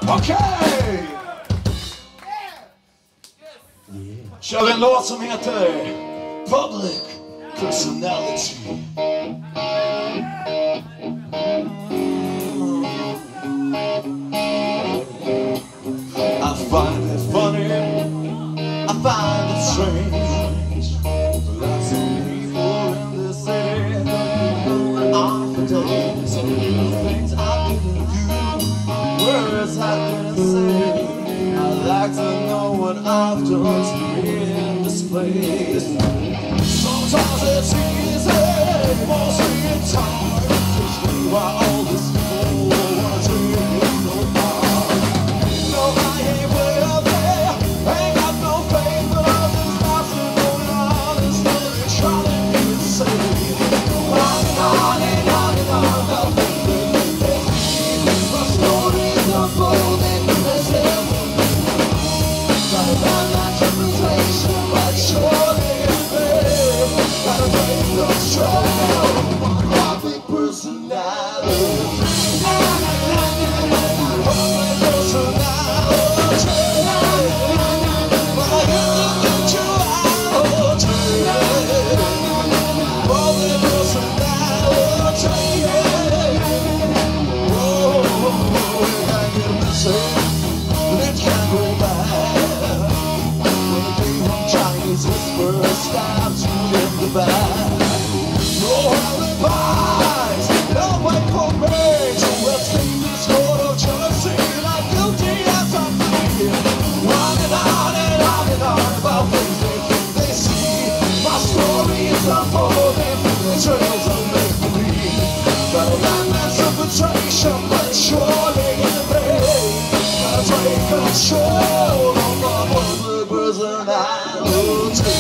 Okej! Kör en låt som heter Public Personality. I find it funny, I find it strange. Lots of people in this city going on for days. Things I didn't do, words I didn't say. I'd like to know what I've done to be in this place. Sometimes it's easy, mostly it's hard. Just me why all this people wanna take it so far. No, I ain't with it, ain't got no faith, but all this gossip going on is really trying to be insane. On and on and on and on about things that my stories unfolding as hell. Gotta find that reputation, but surely it's there. Gotta break the trail, public personality. Public personality. My individuality. Public personality. Oh, it can get messy, but it can go bad. When the demon Chinese whisperer stabs you in the back. No alibis, no way for me to escape this court of jealousy. And I'm guilty as I feel. On and on and on and on about things they think they see. My story is unfolding through the trails of make-believe. Gotta find that reputation, but surely in the rain. Gotta take control of my public personality.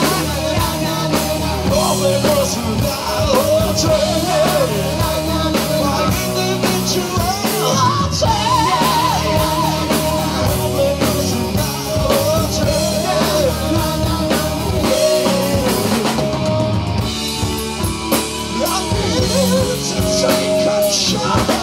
Public personality. My individuality. Public personality. I need to take control.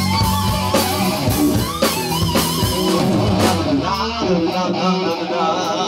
Na na na na na na.